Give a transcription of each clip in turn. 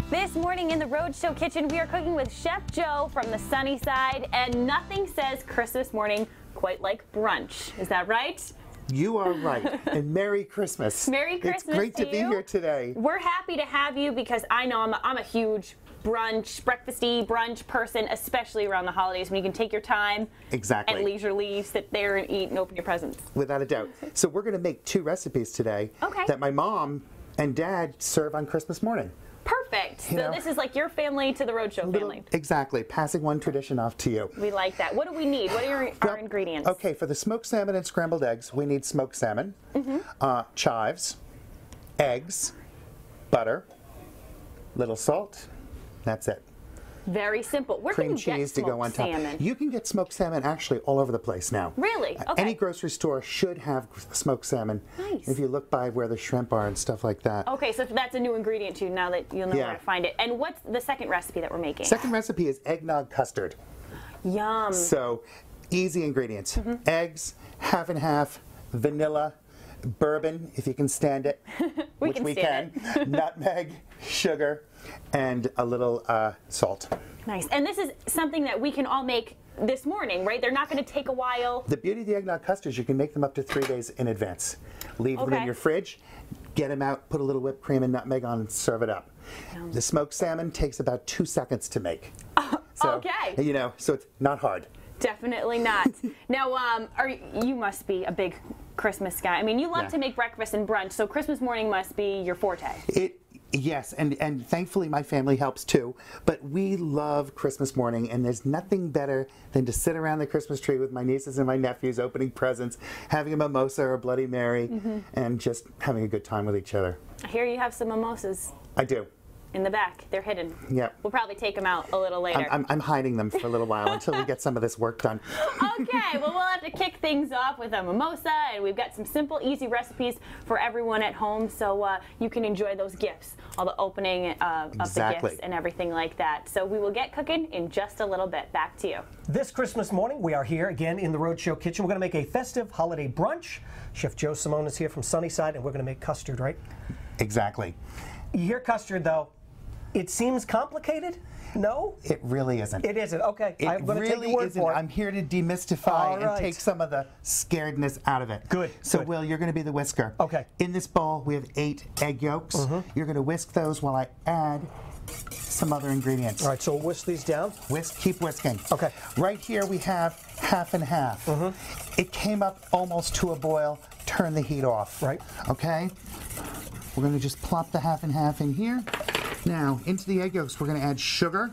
This morning in the Rhode Show kitchen, we are cooking with Chef Joe from the Sunnyside, and nothing says Christmas morning quite like brunch. Is that right? You are right. And Merry Christmas. Merry Christmas. It's great to be here today. We're happy to have you because I know I'm a huge breakfasty brunch person, especially around the holidays when you can take your time and leisurely sit there and eat and open your presents. Without a doubt. So we're going to make two recipes today that my mom and dad serve on Christmas morning. Perfect. So this is like your family to the Rhode Show family. Exactly. Passing one tradition off to you. We like that. What do we need? What are our ingredients? Okay, for the smoked salmon and scrambled eggs, we need smoked salmon, chives, eggs, butter, little salt. That's it. Very simple. Where Cream can you cheese get to go on top. Salmon? You can get smoked salmon actually all over the place now. Really? Okay. Any grocery store should have smoked salmon. Nice. If you look by where the shrimp are and stuff like that. Okay, so that's a new ingredient too, now that you'll know where to find it. And what's the second recipe that we're making? Second recipe is eggnog custard. Yum. So, easy ingredients. Eggs, half and half, vanilla, bourbon, if you can stand it, which we can, nutmeg, sugar, and a little salt. Nice. And this is something that we can all make this morning, right? They're not going to take a while. The beauty of the eggnog custards, you can make them up to 3 days in advance. Leave them in your fridge, get them out, put a little whipped cream and nutmeg on and serve it up. The smoked salmon takes about 2 seconds to make. So, you know, so it's not hard. Definitely not. Now, you must be a big Christmas guy. I mean, you love to make breakfast and brunch, so Christmas morning must be your forte. Yes, and thankfully my family helps too, but we love Christmas morning, and there's nothing better than to sit around the Christmas tree with my nieces and my nephews opening presents, having a mimosa or a Bloody Mary, and just having a good time with each other. I hear you have some mimosas. I do. In the back. They're hidden. Yep. We'll probably take them out a little later. I'm hiding them for a little while until we get some of this work done. Okay, well, we'll have to kick things off with a mimosa, and we've got some simple, easy recipes for everyone at home, so you can enjoy those gifts, all the opening of the gifts and everything like that. So we will get cooking in just a little bit. Back to you. This Christmas morning, we are here again in the Rhode Show kitchen. We're going to make a festive holiday brunch. Chef Joe Simone is here from Sunnyside, and we're going to make custard, right? Exactly. You hear custard, though. It seems complicated? No? It really isn't. It isn't. Okay. I'm going to take your word for it. I'm here to demystify and take some of the scaredness out of it. Good. So, Will, you're going to be the whisker. Okay. In this bowl, we have 8 egg yolks. You're going to whisk those while I add some other ingredients. All right, so we'll whisk these down. Keep whisking. Okay. Right here we have half and half. It came up almost to a boil. Turn the heat off. Right. Okay. We're going to just plop the half and half in here. Now, into the egg yolks, we're going to add sugar.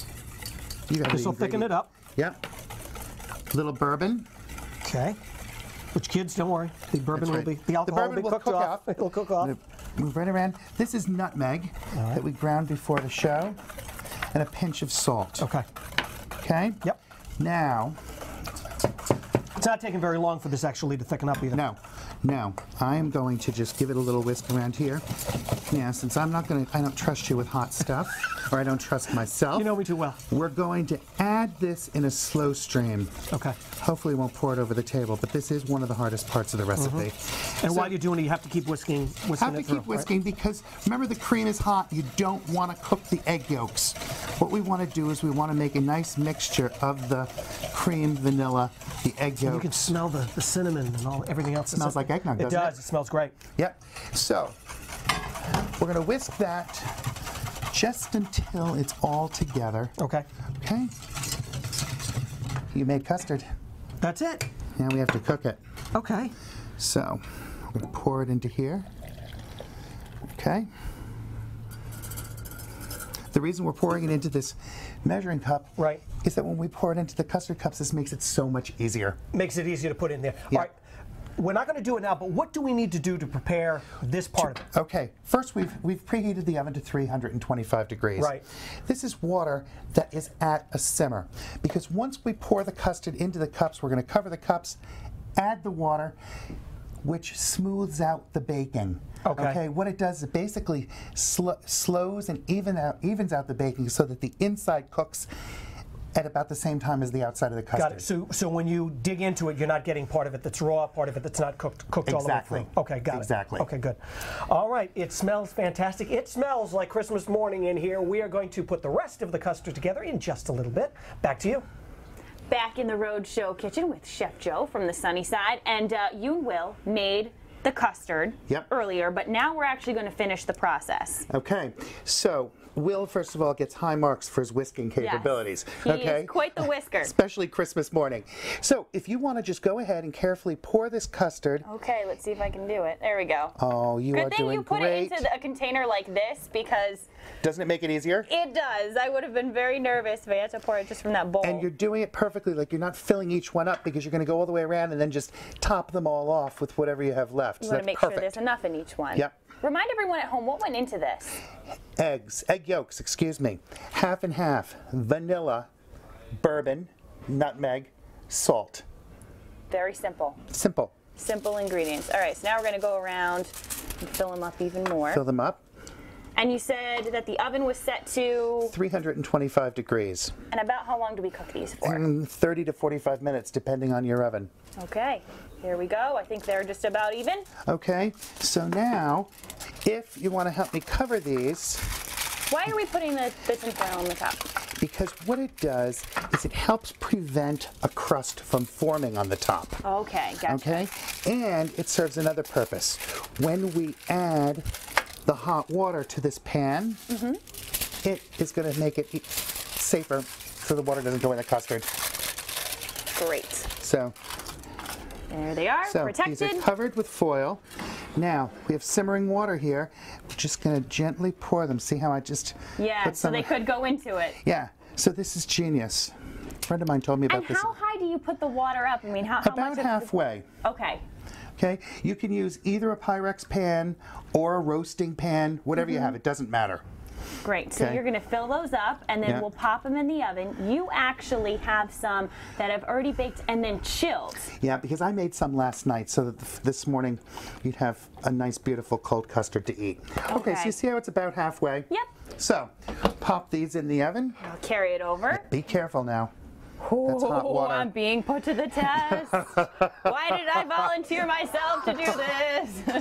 This will thicken it up. Yep. Little bourbon. Okay. Which, kids, don't worry. The bourbon will be, the alcohol will be cooked off. It'll cook off. Move right around. This is nutmeg that we ground before the show, and a pinch of salt. Okay. Okay? Yep. Now, it's not taking very long for this actually to thicken up either. No. Now, I am going to just give it a little whisk around here. Yeah, since I don't trust you with hot stuff, or I don't trust myself. You know me too well. We're going to add this in a slow stream. Okay. Hopefully we won't pour it over the table, but this is one of the hardest parts of the recipe. And while you're doing it, you have to keep whisking whisking because remember the cream is hot. You don't want to cook the egg yolks. What we want to do is we want to make a nice mixture of the cream, vanilla, the egg yolks. You can smell the cinnamon and everything else. It smells like eggnog, doesn't it? It does. It smells great. Yep. So we're going to whisk that just until it's all together. Okay. Okay. You made custard. That's it. Now we have to cook it. Okay. So we're going to pour it into here. Okay. The reason we're pouring it into this measuring cup is that when we pour it into the custard cups, this makes it so much easier. Makes it easier to put in there. Yeah. All right. We're not going to do it now, but what do we need to do to prepare this part of it? Okay. First, we've preheated the oven to 325 degrees. Right. This is water that is at a simmer. Because once we pour the custard into the cups, we're going to cover the cups, add the water, which smooths out the baking. Okay. What it does is it basically slows and evens out the baking so that the inside cooks at about the same time as the outside of the custard. Got it. So when you dig into it, you're not getting part of it that's raw, part of it that's not cooked all the way through. Okay, got it. Exactly. Okay, good. All right, it smells fantastic. It smells like Christmas morning in here. We are going to put the rest of the custard together in just a little bit. Back to you. Back in the Rhode Show kitchen with Chef Joe from the Sunnyside, and you and Will made the custard earlier, but now we're actually going to finish the process. Okay, so Will, first of all, gets high marks for his whisking capabilities. Yes, he is quite the whisker. Especially Christmas morning. So if you want to just go ahead and carefully pour this custard. Okay, let's see if I can do it. There we go. Oh, you are doing great. Good thing you put it into a container like this, because... Doesn't it make it easier? It does. I would have been very nervous if I had to pour it just from that bowl. And you're doing it perfectly. Like, you're not filling each one up, because you're going to go all the way around and then just top them all off with whatever you have left. You want to make sure there's enough in each one. Yep. Remind everyone at home what went into this. Egg yolks, excuse me. Half and half. Vanilla, bourbon, nutmeg, salt. Very simple. Simple. Simple ingredients. All right, so now we're going to go around and fill them up even more. Fill them up. And you said that the oven was set to 325 degrees. And about how long do we cook these for? 30 to 45 minutes, depending on your oven. Okay, here we go. I think they're just about even. Okay, so now, if you want to help me cover these. Why are we putting the tinfoil on the top? Because what it does is it helps prevent a crust from forming on the top. Okay, gotcha. Okay, and it serves another purpose. When we add the hot water to this pan, it is going to make it safer so the water doesn't go in the custard. Great. So there they are, protected. These are covered with foil. Now, we have simmering water here. We're just going to gently pour them. See how I just put some... so they could go into it. Yeah, so this is genius. A friend of mine told me about this. And how high do you put the water up? I mean, how about much? Halfway. Okay. Okay, you can use either a Pyrex pan or a roasting pan, whatever you have, it doesn't matter. Great, so you're going to fill those up and then we'll pop them in the oven. You actually have some that have already baked and then chilled. Yeah, because I made some last night so that this morning you'd have a nice, beautiful cold custard to eat. Okay, so you see how it's about halfway? Yep. So, pop these in the oven. I'll carry it over. Be careful now. That's hot water. I'm being put to the test. Why did I volunteer myself to do this?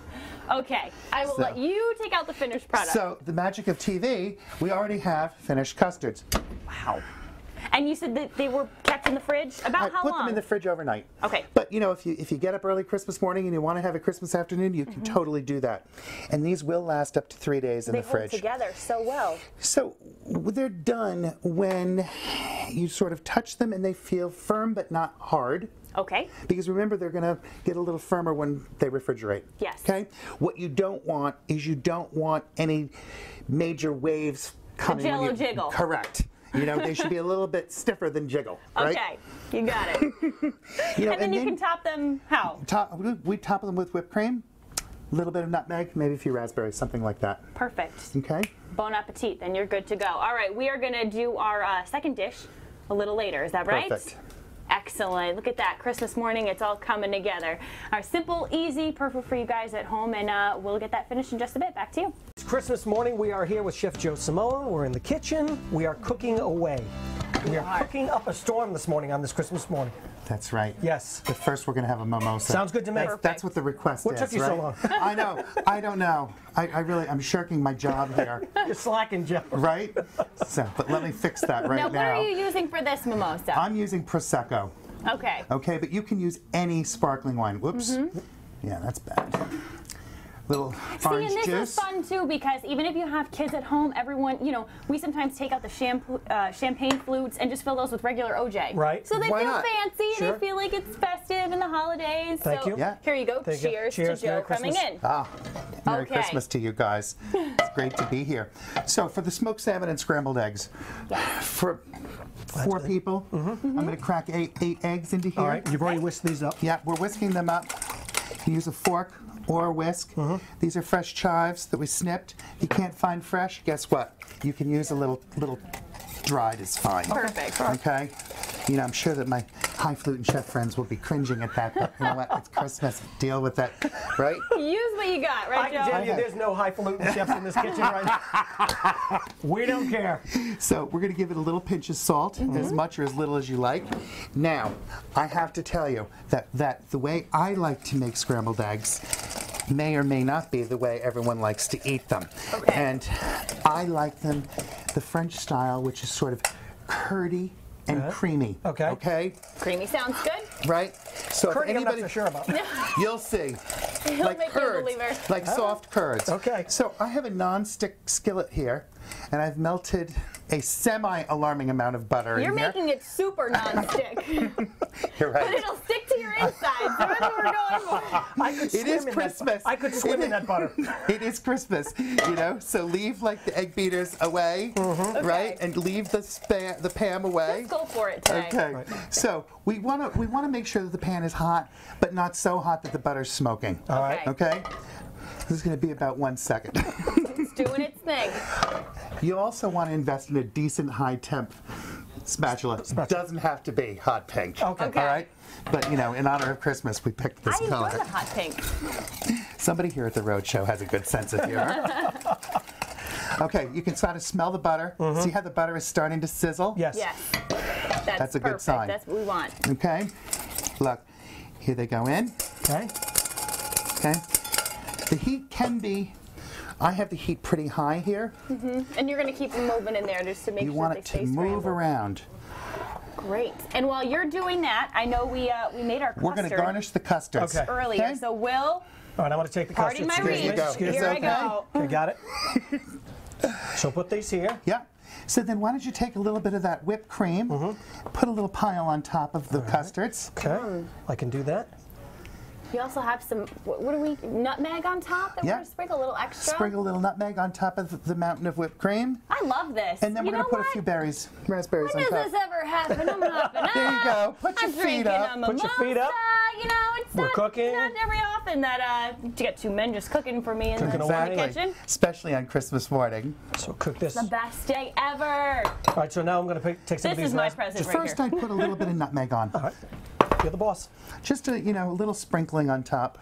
Okay, I will let you take out the finished product. So, the magic of TV, we already have finished custards. Wow. And you said that they were kept in the fridge? About how long? I put them in the fridge overnight. Okay. But, you know, if you get up early Christmas morning and you want to have a Christmas afternoon, you can totally do that. And these will last up to 3 days in the fridge. They hold together so well. So they're done when you sort of touch them and they feel firm but not hard. Okay. Because remember, they're going to get a little firmer when they refrigerate. Yes. Okay? What you don't want is you don't want any major waves coming. Jello jiggle. Correct. You know, they should be a little bit stiffer than jiggle, right? Okay, you got it. You know, and then you can top them how? We top them with whipped cream, a little bit of nutmeg, maybe a few raspberries, something like that. Perfect. Okay. Bon appetit, then you're good to go. All right, we are going to do our second dish a little later, is that right? Perfect. Excellent. Look at that. Christmas morning, it's all coming together. Our simple, easy, perfect for you guys at home, and we'll get that finished in just a bit. Back to you. It's Christmas morning. We are here with Chef Joe Simone. We're in the kitchen. We are cooking away. We are cooking up a storm this morning on this Christmas morning. That's right. Yes. But first we're going to have a mimosa. Sounds good to me. That's what the request is, What took you so long? I know. I don't know. I'm shirking my job here. You're slacking, Jeff. Right? So, but let me fix that right now. Now, what are you using for this mimosa? I'm using Prosecco. Okay. Okay, but you can use any sparkling wine. Whoops. Yeah, that's bad. Little orange See, and this juice. is fun too, because even if you have kids at home, everyone, you know, we sometimes take out the champagne flutes and just fill those with regular OJ. Right. So they Why feel not? fancy, Sure. they feel like it's festive in the holidays. Thank so you. Yeah. Here you go. Thank you. Cheers Cheers. to Joe Merry coming Christmas. in. Ah, Merry Okay. Christmas to you guys. It's great to be here. So for the smoked salmon and scrambled eggs, for 4 people, I'm going to crack 8 eggs into here. All right. You've already whisked these up. Yeah, we're whisking them up. You can use a fork or a whisk. These are fresh chives that we snipped. If you can't find fresh, guess what? You can use a little dried is fine. Perfect. Okay? You know, I'm sure that my highfalutin chef friends will be cringing at that, but you know what? It's Christmas. Deal with that, right? Use what you got, right, I can Joe? tell you there's no highfalutin chefs in this kitchen right now. We don't care. So we're going to give it a little pinch of salt, as much or as little as you like. Now, I have to tell you that the way I like to make scrambled eggs may or may not be the way everyone likes to eat them. Okay. And I like them the French style, which is sort of curdy and creamy. Okay. Okay? Creamy sounds good. Right? So Curdy, if I'm not anybody, so sure about. you'll see. He'll Like make you a curds, believer. like soft curds. Okay. So I have a non-stick skillet here, and I've melted a semi-alarming amount of butter You're in here. making it super non-stick. You're right. But it'll stick to your inside. So that's what we're going for. I could swim It is in Christmas. That, I could swim in that butter. It is Christmas, you know. So leave like the egg beaters away, right, and leave the pan away. Let's go for it today. Okay. Right. So we want to make sure that the pan is hot, but not so hot that the butter's smoking. All right. Okay. This is going to be about 1 second. It's doing its thing. You also want to invest in a decent high temp spatula. Doesn't have to be hot pink. Okay. Okay. All right. But you know, in honor of Christmas, we picked this I color. enjoy the hot pink. Somebody here at the Rhode Show has a good sense of humor. Okay, you can sort of smell the butter. See how the butter is starting to sizzle? Yes. Yes. That's a good perfect. sign. That's what we want. Okay. Look, here they go in. Okay. Okay. The heat can be, I have the heat pretty high here. And you're going to keep them moving in there just to make You sure want they it stay to move scrambled. around. Great. And while you're doing that, I know we made our custard We're going to garnish the custards. Okay. earlier. Okay. So Will, All right, I'm going to take the pardon custard. my Excuse reach. me. go. Excuse Here me. I go. Okay, got it. So put these here. Yeah. So then why don't you take a little bit of that whipped cream, put a little pile on top of the custards. Okay. I can do that. you also have some, what are we, nutmeg on top that we're Yeah. going to sprinkle a little extra? Sprinkle a little nutmeg on top of the mountain of whipped cream. I love this. And then we're You going to know put a what? few berries, raspberries When on does top. this ever happen? I'm hopping up. There you go. Put your I'm feet drinking up. a Put your feet up. mimosa. You know, it's We're not, cooking. not every often that you get two men just cooking for me in Cooking the away. kitchen. Especially on Christmas morning. So cook this. The best day ever. All right, so now I'm going to take some of This these. is my ras- present right First, here. I put a little bit of nutmeg on. All right. You're the boss. Just a, a little sprinkling on top.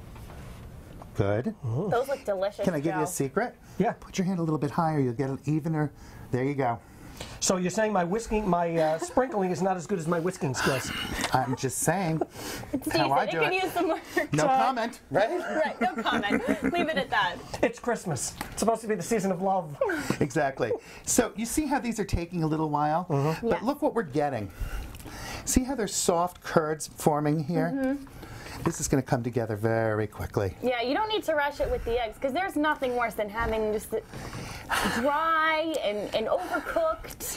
Good. Those look delicious, Can I give you a Joe. secret? Yeah. Put your hand a little bit higher. You'll get it evener. There you go. So you're saying my sprinkling is not as good as my whisking skills? I'm just saying. It's how I decent. do It it. can use some work. No comment, right? Right, no comment. Leave it at that. It's Christmas. It's supposed to be the season of love. Exactly. So you see how these are taking a little while? But Yes. look what we're getting. See how there's soft curds forming here? This is going to come together very quickly. Yeah, you don't need to rush it with the eggs because there's nothing worse than having just it dry and overcooked.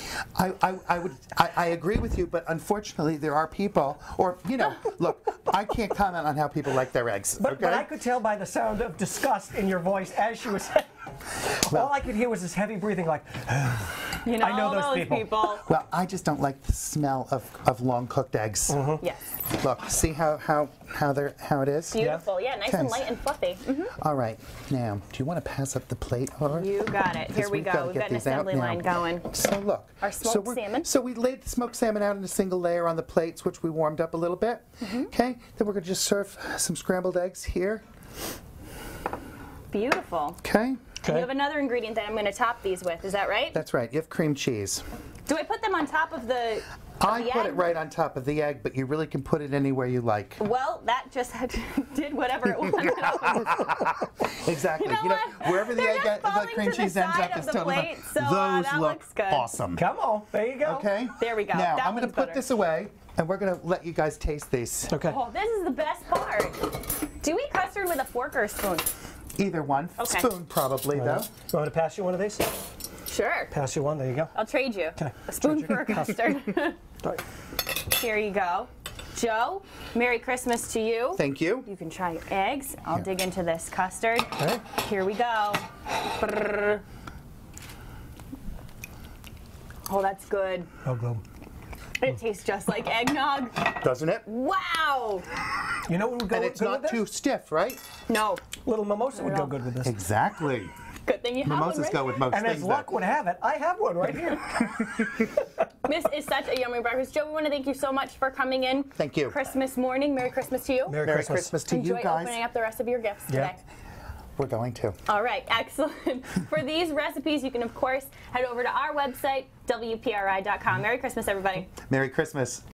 I agree with you, but unfortunately there are people, or look, I can't comment on how people like their eggs. But, okay? but I could tell by the sound of disgust in your voice as she was saying. All I could hear was this heavy breathing like, You know, I know all those people. Well, I just don't like the smell of long cooked eggs. Yes. Look, see how it is? Beautiful. Yeah, nice and Okay. light and fluffy. All right. Now, do you want to pass up the plate, or? You got it. Here Because we we've go. gotta We've get got an these out assembly now. line going. So look. Our smoked we're- salmon. So we laid the smoked salmon out in a single layer on the plates, which we warmed up a little bit. Okay. Then we're going to just serve some scrambled eggs here. Beautiful. Okay. You have another ingredient that I'm going to top these with. Is that right? That's right. You have cream cheese. Do I put them on top of the I put egg? it right on top of the egg, but you really can put it anywhere you like. Well, that just did whatever it wanted. Exactly. You know what? Wherever the They're egg, just the falling cream to the cheese ends side up of is the totally plate, fine. so, Those that look looks good. awesome. come on, there you go. Okay. There we go. Now That I'm going to one's put better. this away, and we're going to let you guys taste these. Okay. Oh, this is the best part. Do we eat custard with a fork or a spoon? Either one. Okay. Spoon probably though. You want me to pass you one of these? Sure. Pass you one, there you go. I'll trade you. Okay. A spoon Trade for you. a custard. All right. Here you go. Joe, Merry Christmas to you. Thank you. You can try your eggs. I'll dig into this custard. Okay. Here we go. Brrr. Oh, that's good. Oh, good. It tastes just like eggnog. Doesn't it? Wow. You know what would go And it's good not with too this? stiff, right? No. Little mimosa would Not at go all. good with this. Exactly. Good thing you have Mimosas one, right? go with most And things. as luck would have it, I have one right here. This is such a yummy breakfast. Joe, we want to thank you so much for coming in. Thank you. Christmas morning. Merry Christmas to you. Merry Merry Christmas. Christmas to Enjoy you guys. opening up the rest of your gifts today. We're going to. All right, excellent. For these recipes, you can, of course, head over to our website, WPRI.com. Merry Christmas, everybody. Merry Christmas.